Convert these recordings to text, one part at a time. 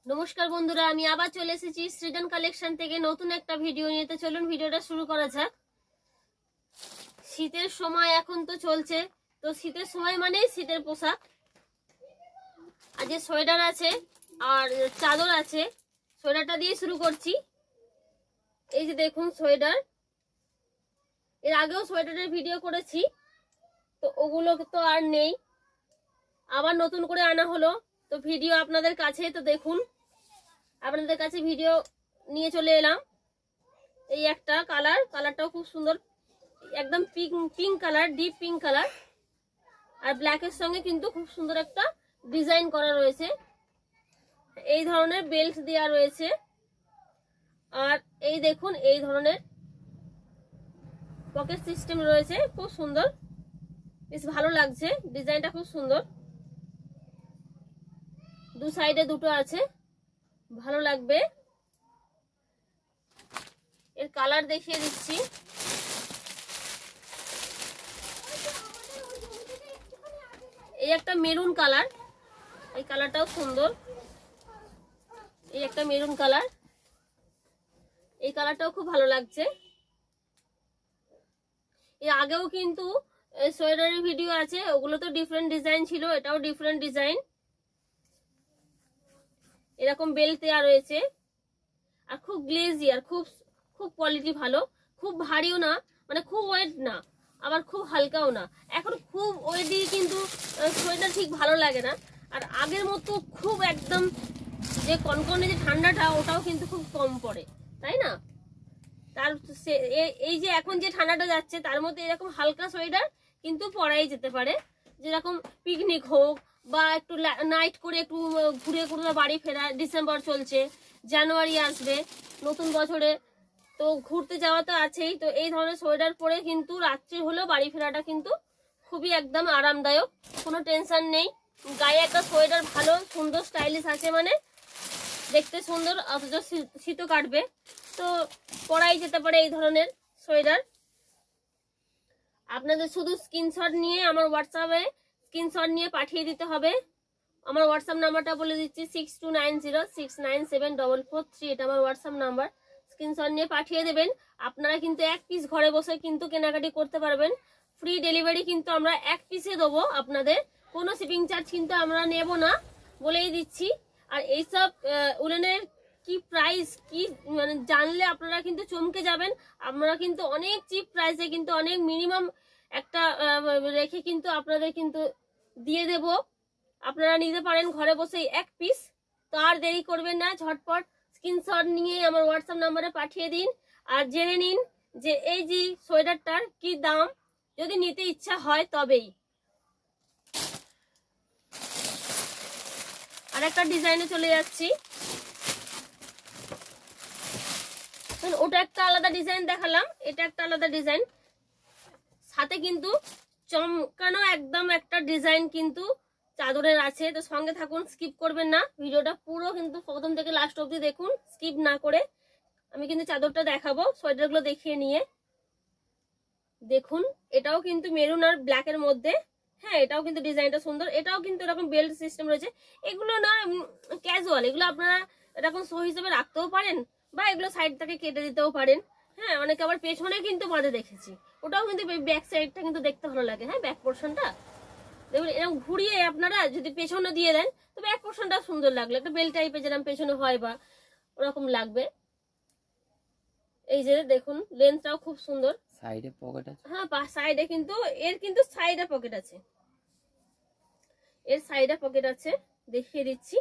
নমস্কার বন্ধুরা, আমি আবার চলে এসেছি সৃজন কালেকশন থেকে নতুন একটা ভিডিও নিয়ে। তো চলুন ভিডিওটা শুরু করা যাক। শীতের সময় এখন তো চলছে, তো শীতের সময় মানে শীতের পোশাক। আর যে সোয়েটার আছে আর চাদর আছে, সোয়েটারটা দিয়ে শুরু করছি। এই যে দেখুন সোয়েটার, এর আগেও সোয়েটারের ভিডিও করেছি, তো ওগুলো তো আর নেই, আবার নতুন করে আনা হলো। তো ভিডিও আপনাদের কাছে, তো দেখুন আপনাদের কাছে ভিডিও নিয়ে চলে এলাম। এই একটা কালারটাও খুব সুন্দর, একদম pink colour, deep pink colour, আর ব্ল্যাকের সঙ্গে কিন্তু খুব সুন্দর একটা ডিজাইন করা রয়েছে। এই ধরনের বেল্ট দেওয়া রয়েছে, আর এই দেখুন এই ধরনের পকেট সিস্টেম রয়েছে, খুব সুন্দর, বেশ ভালো লাগছে ডিজাইনটা, খুব সুন্দর। দু সাইডে দুটো আছে, ভালো লাগবে। এর কালার দেখিয়ে দিচ্ছি। এই একটা মেরুন কালার, এই কালারটাও সুন্দর। এই একটা মেরুন কালার, এই কালারটাও খুব ভালো লাগছে। এর আগেও কিন্তু সোয়েটারের ভিডিও আছে, ওগুলো তো ডিফারেন্ট ডিজাইন ছিল, এটাও ডিফারেন্ট ডিজাইন। এরকম বেল্ট দেওয়া রয়েছে, আর খুব গ্লেজি, আর খুব খুব কোয়ালিটি ভালো, খুব ভারীও না, মানে খুব ওয়েট না, আবার খুব হালকাও না। এখন খুব ওয়েটই কিন্তু সোয়েটার ঠিক ভালো লাগে না, আর আগের মতো খুব একদম যে কনকনে যে ঠান্ডাটা, ওটাও কিন্তু খুব কম পড়ে, তাই না? তার এই যে এখন যে ঠান্ডাটা যাচ্ছে, তার মধ্যে এরকম হালকা সোয়েটার কিন্তু পরাই যেতে পারে। যেরকম পিকনিক হোক, বা একটু নাইট করে একটু ঘুরে ঘুরে বাড়ি ফেরা, ডিসেম্বর চলছে, জানুয়ারি আসবে নতুন বছরে, তো ঘুরতে যাওয়া তো আছেই। তো এই ধরনের সোয়েটার পরে কিন্তু রাত্রি হলেও বাড়ি ফেরাটা কিন্তু খুবই একদম আরামদায়ক, কোনো টেনশন নেই। গায়ে একটা সোয়েটার ভালো সুন্দর স্টাইলিশ আছে মানে দেখতে সুন্দর, অথচ শীতও কাটবে, তো পরাই যেতে পারে এই ধরনের সোয়েটার। আপনাদের শুধু স্ক্রিনশট নিয়ে আমার হোয়াটসঅ্যাপে স্ক্রিনশট নিয়ে পাঠিয়ে দিতে হবে। আমার হোয়াটসঅ্যাপ নাম্বারটা বলে দিচ্ছি, 6290697443, এটা আমার হোয়াটসঅ্যাপ নাম্বার। স্ক্রিনশট নিয়ে পাঠিয়ে দেবেন। আপনারা কিন্তু এক পিস ঘরে বসে কিন্তু কেনাকাটি করতে পারবেন। ফ্রি ডেলিভারি কিন্তু আমরা এক পিসে দেবো আপনাদের, কোনো শিপিং চার্জ কিন্তু আমরা নেব না, বলেই দিচ্ছি। আর এইসব উলেনের কি প্রাইস, কি মানে জানলে আপনারা কিন্তু চমকে যাবেন। আমরা কিন্তু অনেক চিপ প্রাইসে কিন্তু অনেক মিনিমাম একটা রেখে কিন্তু আপনাদের কিন্তু দিয়ে দেব, আপনারা নিতে পারেন ঘরে বসেই এক পিস। তো আর দেরি করবেন না, ঝটপট স্ক্রিনশট নিয়ে আমার হোয়াটসঅ্যাপ নাম্বারে পাঠিয়ে দিন, আর জেনে নিন যে এই যে সোয়েটারটার কি দাম, যদি নিতে ইচ্ছা হয় তবেই। আর একটা ডিজাইনে চলে যাচ্ছি, ওটা একটা আলাদা ডিজাইন দেখালাম, এটা একটা আলাদা ডিজাইন, সাথে কিন্তু চমকানো একদম একটা ডিজাইন কিন্তু চাদরের আছে। তো সঙ্গে থাকুন, স্কিপ করবেন না, ভিডিওটা পুরো কিন্তু প্রথম থেকে লাস্ট অবধি দেখুন, স্কিপ না করে। আমি কিন্তু চাদরটা দেখাবো, সোয়েটারগুলো দেখিয়ে নিয়ে। দেখুন এটাও কিন্তু মেরুন আর ব্ল্যাকের মধ্যে, হ্যাঁ এটাও কিন্তু ডিজাইনটা সুন্দর। এটাও কিন্তু এরকম বেল্ট সিস্টেম রয়েছে। এগুলো না ক্যাজুয়াল, এগুলো আপনারা এরকম শো হিসেবে রাখতেও পারেন, বা এগুলো সাইড থেকে কেটে দিতেও পারেন। হ্যাঁ, অনেকে আবার পেছনে কিন্তু বাঁধে দেখেছি, ওটাও কিন্তু ব্যাক সাইডটা কিন্তু দেখতে ভালো লাগে। হ্যাঁ, ব্যাক পোর্শনটা দেখুন এরকম ঘুরিয়ে আপনারা যদি পেছনে দিয়ে দেন, তো ব্যাক পোর্শনটা সুন্দর লাগলো, একটা বেল্ট টাইপের যেরকম পেছনে হয় বা ওরকম লাগবে। এই যে দেখুন লেন্থটাও খুব সুন্দর, সাইডে পকেট আছে। হ্যাঁ, সাইডে কিন্তু এর কিন্তু সাইডে পকেট আছে, এর সাইডে পকেট আছে, দেখিয়ে দিচ্ছি।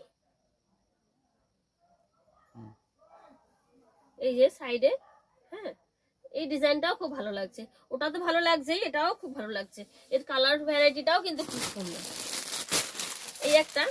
এই যে সাইডে, হ্যাঁ এই ডিজাইনটাও খুব ভালো লাগছে, ওটা তো ভালো লাগছেই, এটাও খুব ভালো লাগছে। এর কালার ভ্যারাইটিটাও কিন্তু খুব সুন্দর। এই একটা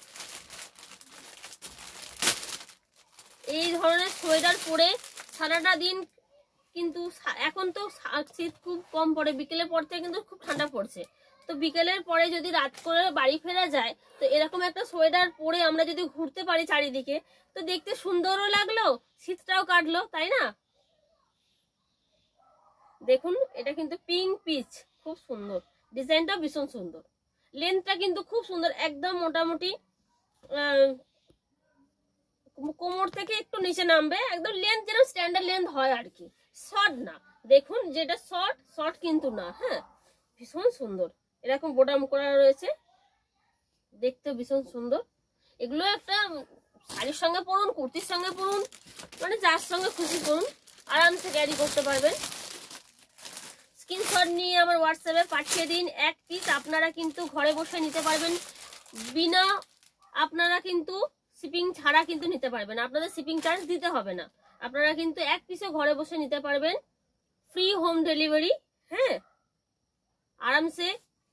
এই ধরনের সোয়েটার পরে সারাটা দিন কিন্তু, এখন তো শীত খুব কম পড়ে, বিকেলের পর থেকে কিন্তু খুব ঠান্ডা পড়ছে। তো বিকেলের পরে যদি রাত করে বাড়ি ফেরা যায়, তো এরকম একটা সোয়েটার পরে আমরা যদি ঘুরতে পারি চারিদিকে, তো দেখতে সুন্দরও লাগলো, শীতটাও কাটলো, তাই না? দেখুন এটা কিন্তু পিঙ্ক পিচ, খুব সুন্দর ডিজাইনটা, ভীষণ সুন্দর। লেন্থটা কিন্তু খুব সুন্দর, একদম মোটামুটি কোমর থেকে একটু নিচে নামবে, একদম লেন্থ যেন স্ট্যান্ডার্ড লেন্থ হয় আর কি, শর্ট না। দেখুন যেটা শর্ট কিন্তু না। হ্যাঁ, ভীষণ সুন্দর, এরকম বোটাম করা রয়েছে, দেখতে ভীষণ সুন্দর। এগুলো একটা শাড়ির সঙ্গে পরুন, কুর্তির সঙ্গে পরুন, মানে যার সঙ্গে খুশি পরুন, আরামসে ক্যারি করতে পারবেন। স্ক্রিনশট নিয়ে আমার হোয়াটসঅ্যাপে পাঠিয়ে দিন। এক পিস আপনারা কিন্তু ঘরে বসে নিতে পারবেন, বিনা আপনারা কিন্তু শিপিং ছাড়া কিন্তু নিতে পারবেন, আপনাদের শিপিং চার্জ দিতে হবে না। আপনারা কিন্তু এক পিসে ঘরে বসে নিতে পারবেন, ফ্রি হোম ডেলিভারি। হ্যাঁ, আরামসে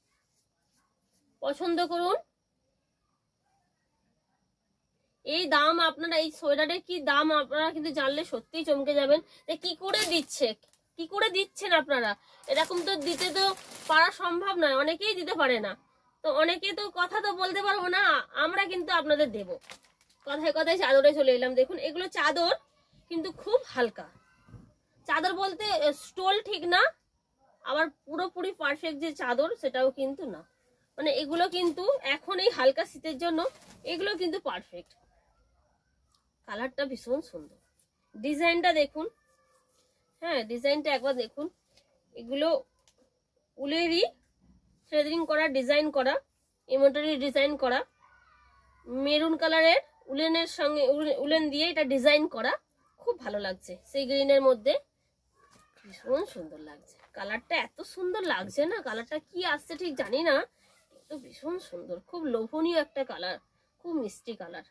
পছন্দ করুন। এই দাম আপনারা, এই সোয়েটারের কি দাম আপনারা কিন্তু জানলে সত্যিই চমকে যাবেন যে কি করে দিচ্ছেন আপনারা। এরকম তো দিতে তো পারা সম্ভব নয়, অনেকেই দিতে পারে না। তো অনেকে তো কথা তো বলতে পারবো না, আমরা কিন্তু আপনাদের দেব। কথায় কথায় চাদরে চলে এলাম। দেখুন এগুলো চাদর কিন্তু খুব হালকা চাদর, বলতে স্টোল ঠিক না, আবার পুরোপুরি পারফেক্ট যে চাদর সেটাও কিন্তু না। মানে এগুলো কিন্তু এখন এই হালকা শীতের জন্য এগুলো কিন্তু পারফেক্ট। কালারটা ভীষণ সুন্দর, ডিজাইনটা দেখুন। হ্যাঁ, ডিজাইনটা একবার দেখুন। এগুলো উলেরই থ্রেডিং করা, ডিজাইন করা, এমব্রয়ডারি ডিজাইন করা, মেরুন কালারের উলেনের সঙ্গে উলেন দিয়ে এটা ডিজাইন করা, খুব ভালো লাগছে। সেই গ্রিনের মধ্যে ভীষণ সুন্দর লাগছে। কালারটা এত সুন্দর লাগছে না, কালারটা কি আসছে ঠিক জানি না, কিন্তু ভীষণ সুন্দর, খুব লোভনীয় একটা কালার, খুব মিষ্টি কালার।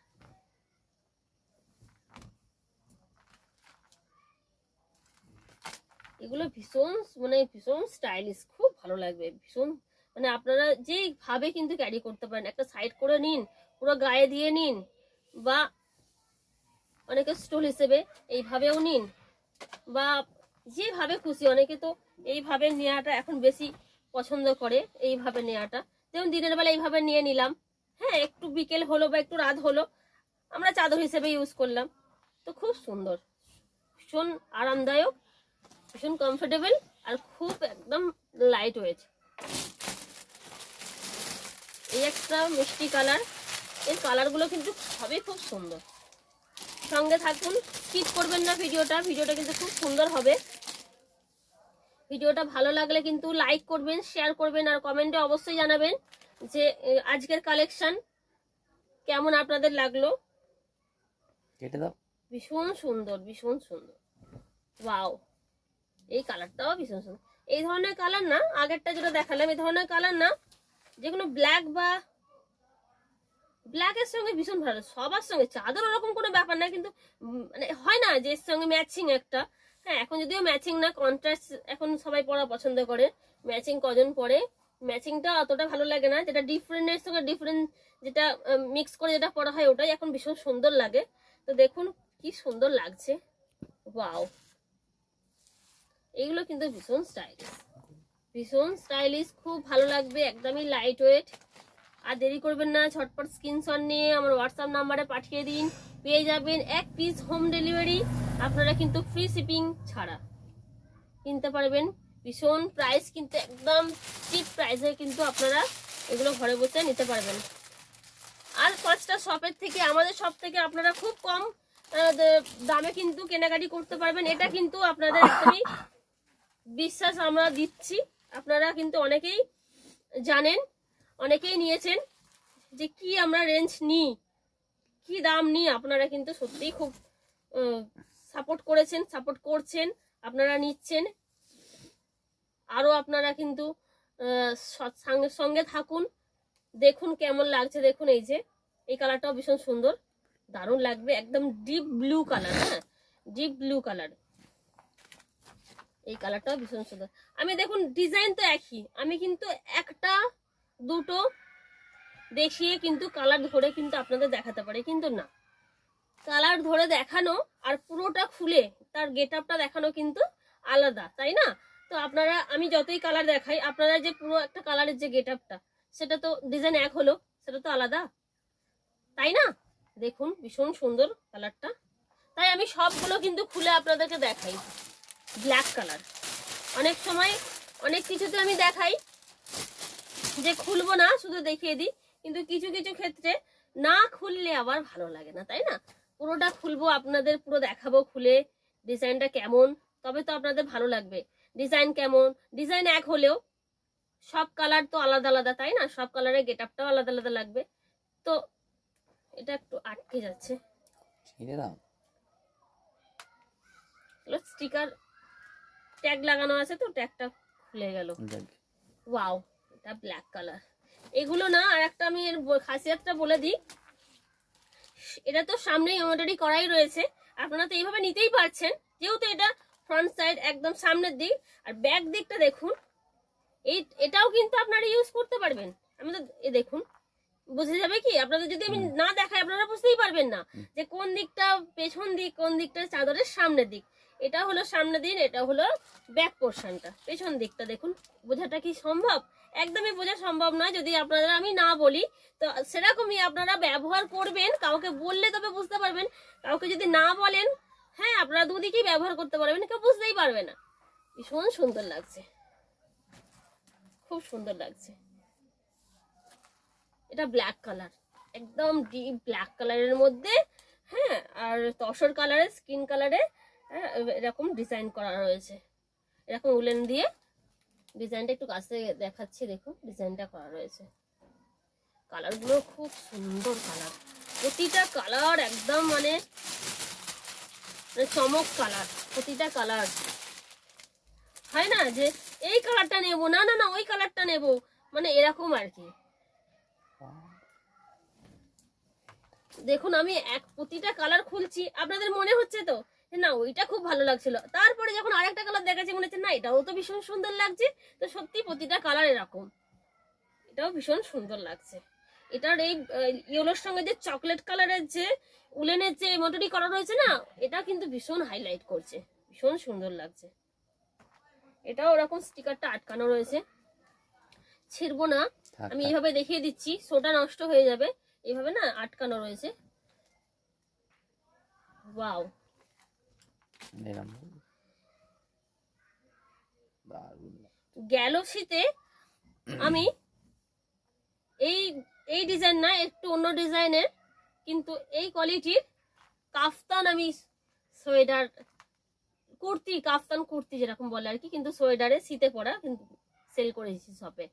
এগুলো ভীষণ স্টাইলিশ, খুব ভালো লাগবে, ভীষণ মানে আপনারা যেভাবে কিন্তু ক্যারি করতে পারেন। একটা সাইড করে নিন, পুরো গায়ে দিয়ে নিন, বা অনেকে স্টোল হিসেবে এইভাবেও নিন, বা যেভাবে খুশি। অনেকে তো এইভাবে নেওয়াটা এখন বেশি পছন্দ করে, এইভাবে নেওয়াটা। যেমন দিনের বেলা এইভাবে নিয়ে নিলাম, হ্যাঁ, একটু বিকেল হলো বা একটু রাত হলো, আমরা চাদর হিসেবে ইউজ করলাম। তো খুব সুন্দর, ভীষণ আরামদায়ক, ভীষণ কমফোর্টেবল, আর খুব একদম লাইট ওয়েট। এই একটা মিষ্টি কালার, এর কালারগুলো কিন্তু সবই খুব সুন্দর। সঙ্গে থাকুন, স্কিপ করবেন না ভিডিওটা কিন্তু খুব সুন্দর হবে। ভিডিওটা ভালো লাগলে কিন্তু লাইক করবেন, শেয়ার করবেন, আর কমেন্টে অবশ্যই জানাবেন যে আজকের কালেকশন কেমন আপনাদের লাগলো। ভীষণ সুন্দর, ভীষণ সুন্দর, ওয়াও। এই কালারটাও ভীষণ সুন্দর। এই ধরনের কালার না, আগেরটা যেটা দেখালাম এই ধরনের কালার না, যেগুলো ব্ল্যাক বা ব্ল্যাকের সঙ্গে ভীষণ ভালো, সবার সঙ্গে। চাদর ওরকম কোনো ব্যাপার না, কিন্তু মানে হয় না যে এর সঙ্গে ম্যাচিং একটা। হ্যাঁ, এখন যদিও ম্যাচিং না, কন্ট্রাস্ট এখন সবাই পরা পছন্দ করে। ম্যাচিং কজন পরে, ম্যাচিংটা অতটা ভালো লাগে না। যেটা ডিফারেন্টের সঙ্গে ডিফারেন্ট, যেটা মিক্স করে যেটা পরা হয়, ওটাই এখন ভীষণ সুন্দর লাগে। তো দেখুন কি সুন্দর লাগছে, ওয়াও। এগুলো কিন্তু ভীষণ স্টাইলিশ, খুব ভালো লাগবে, একদমই লাইট ওয়েট। আর দেরি করবেন না, ঝটপট স্ক্রিনশট নিয়ে আমার হোয়াটসঅ্যাপ নাম্বারে পাঠিয়ে দিন, পেয়ে যাবেন এক পিস হোম ডেলিভারি। আপনারা কিন্তু ফ্রি শিপিং ছাড়া কিনতে পারবেন। ভীষণ প্রাইস কিন্তু একদম চিপ প্রাইসে কিন্তু আপনারা এগুলো ঘরে বসে নিতে পারবেন। আর পাঁচটা শপের থেকে, আমাদের শপ থেকে আপনারা খুব কম দামে কিন্তু কেনাকাটি করতে পারবেন। এটা কিন্তু আপনাদের একদমই বিশ্বাস আমরা দিচ্ছি। আপনারা কিন্তু অনেকেই জানেন, অনেকেই নিয়েছেন যে কি আমরা রেঞ্জ নিই, কি দাম নিই। আপনারা কিন্তু সত্যিই খুব সাপোর্ট করছেন, আপনারা নিচ্ছেন। আরো আপনারা কিন্তু সঙ্গে থাকুন, দেখুন কেমন লাগছে। দেখুন এই যে এই কালারটাও ভীষণ সুন্দর, দারুণ লাগবে, একদম ডিপ ব্লু কালার। হ্যাঁ, ডিপ ব্লু কালার, এই কালারটাও ভীষণ সুন্দর। আমি দেখুন ডিজাইন তো একই, আমি কিন্তু একটা দুটো দেখিয়ে কিন্তু কালার ধরে কিন্তু আপনাদের দেখাতে পারি, কিন্তু না, কালার ধরে দেখানো আর পুরোটা খুলে তার গেট আপটা দেখানো কিন্তু আলাদা, তাই না? তো আপনারা, আমি যতই কালার দেখাই, আপনারা যে পুরো একটা কালারের যে গেট আপটা, সেটা তো ডিজাইন এক হলো, সেটা তো আলাদা, তাই না? দেখুন ভীষণ সুন্দর কালারটা, তাই আমি সবগুলো কিন্তু খুলে আপনাদেরকে দেখাই। ব্ল্যাক কালার, অনেক সময় অনেক কিছুতে আমি দেখাই যে খুলবো না, শুধু দেখিয়ে দিই, কিন্তু কিছু কিছু ক্ষেত্রে না খুললে আবার ভালো লাগে না, তাই না? পুরোটা খুলবো, আপনাদের পুরো দেখাবো খুলে ডিজাইনটা কেমন, তবে তো আপনাদের ভালো লাগবে। ডিজাইন কেমন, ডিজাইন এক হলেও সব কালার তো আলাদা আলাদা, তাই না? সব কালারের গেট আপটাও আলাদা আলাদা লাগবে। তো এটা একটু আটকে যাচ্ছে, স্টিকার ট্যাগ লাগানো আছে তো ট্যাগটা খুলে গেল। ওয়াও, এটা ব্ল্যাক কালার। এগুলো না, আর একটা আমি এর খাসিয়াতটা বলে দিই, এটা তো সামনেই এমব্রয়ডারি করাই রয়েছে, আপনারা তো এইভাবে নিতেই পারছেন, যেহেতু এটা ফ্রন্ট সাইড একদম সামনের দিক। আর ব্যাক দিকটা দেখুন, এটাও কিন্তু আপনারা ইউজ করতে পারবেন। আমি তো দেখুন, বুঝে যাবে কি, আপনাদের যদি আমি না দেখাই আপনারা বুঝতেই পারবেন না যে কোন দিকটা পেছন দিক, কোন দিকটা চাদরের সামনের দিক। এটা হলো সামনের দিক, এটা হলো ব্যাক পোর্শনটা, পেছন দিকটা দেখুন। বোঝাটা কি সম্ভব? একদমই বোঝা সম্ভব নয় যদি আপনারা আমি না বলি। তো সেরকমই আপনারা ব্যবহার করবেন, কাউকে বললে তবে বুঝতে পারবেন, কাউকে যদি না বলেন, হ্যাঁ আপনারা দুদিকেই ব্যবহার করতে পারবেন, কেউ বুঝতেই পারবে না। ভীষণ সুন্দর লাগছে, খুব সুন্দর লাগছে। এটা ব্ল্যাক কালার, একদম ডিপ ব্ল্যাক কালারের মধ্যে, হ্যাঁ, আর তসর কালারের, স্কিন কালারে এরকম ডিজাইন করা রয়েছে। এরকম উলেন দিয়ে ডিজাইনটা একটু কাছে দেখাচ্ছি, দেখুন ডিজাইনটা করা রয়েছে। কালারগুলো খুব সুন্দর কালার, প্রতিটা কালার একদম মানে চমক কালার। প্রতিটা কালার হয় না যে এই কালারটা নেবো, না না না ওই কালারটা নেবো, মানে এরকম আর কি। দেখুন আমি প্রতিটা কালার খুলছি, আপনাদের মনে হচ্ছে তো না ওইটা খুব ভালো লাগছিল, তারপরে যখন আরেকটা কালার দেখাচ্ছি মনে হচ্ছে না এটাও তো ভীষণ সুন্দর লাগছে। তো সত্যি প্রতিটা কালার এরকম, এটাও ভীষণ সুন্দর লাগছে। এটার এই ইয়েলোর সঙ্গে যে চকলেট কালারের যে উলেনের যে এমব্রয়ডারি করা রয়েছে না, এটা কিন্তু ভীষণ হাইলাইট করছে, ভীষণ সুন্দর লাগছে। এটাও ওরকম স্টিকারটা আটকানো রয়েছে, ছিড়বো না, আমি এইভাবে দেখিয়ে দিচ্ছি, সোটা নষ্ট হয়ে যাবে, এইভাবে না আটকানো রয়েছে। ওয়াও, গ্যালাক্সিতে আমি এই ডিজাইন না, একটু অন্য ডিজাইনের, কিন্তু এই কোয়ালিটির কাফতান আমি সোয়েটার কুর্তি, কাফতান কুর্তি যেরকম বলে আর কি, কিন্তু সোয়েটারে শীতে পড়া কিন্তু সেল করেছি শপে।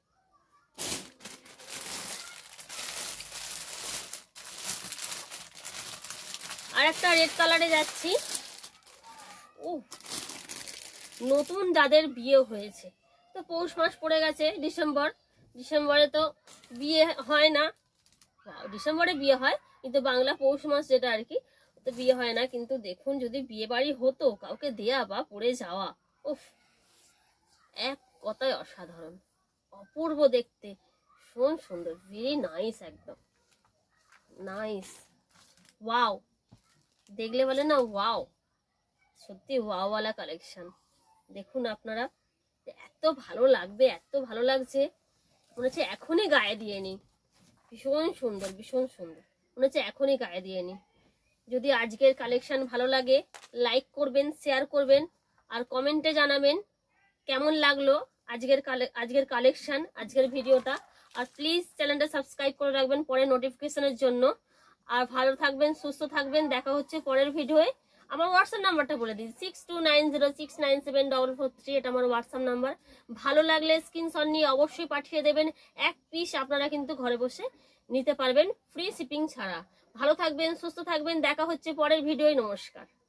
আর একটা রেড কালারে যাচ্ছি। ও, নতুন যাদের বিয়ে হয়েছে, তো পৌষ মাস পড়ে গেছে, ডিসেম্বরে তো বিয়ে হয় না, ডিসেম্বরে বিয়ে হয় কিন্তু বাংলা পৌষ মাস যেটা আর কি, তো বিয়ে হয় না। কিন্তু দেখুন যদি বিয়ে বাড়ি হতো, কাউকে দেয়া বা পড়ে যাওয়া, উফ, এক কথায় অসাধারণ, অপূর্ব দেখতে, ভীষণ সুন্দর, ভেরি নাইস, একদম নাইস। ওয়াও, দেখলে বলে না ওয়াও, সত্যি ওয়াওয়ালা কালেকশন। দেখুন আপনারা, এত ভালো লাগবে, এত ভালো লাগছে, মনে হচ্ছে এখনই গায়ে দিয়ে নি। ভীষণ সুন্দর, ভীষণ সুন্দর, মনে হচ্ছে এখনই গায়ে দিয়ে নি। যদি আজকের কালেকশন ভালো লাগে লাইক করবেন, শেয়ার করবেন, আর কমেন্টে জানাবেন কেমন লাগলো আজকের কালেকশন, আজকের ভিডিওটা। আর প্লিজ চ্যানেলটা সাবস্ক্রাইব করে রাখবেন পরের নোটিফিকেশনের জন্য। আর ভালো থাকবেন, সুস্থ থাকবেন, দেখা হচ্ছে পরের ভিডিওয়ে। আমার হোয়াটসঅ্যাপ নাম্বারটা বলে দিই, 6290697443, এটা আমার হোয়াটসঅ্যাপ নাম্বার। ভালো লাগলে স্ক্রিনশট নিয়ে অবশ্যই পাঠিয়ে দেবেন, এক পিস আপনারা কিন্তু ঘরে বসে নিতে পারবেন, ফ্রি শিপিং ছাড়া। ভালো থাকবেন, সুস্থ থাকবেন, দেখা হচ্ছে পরের ভিডিওয়। নমস্কার।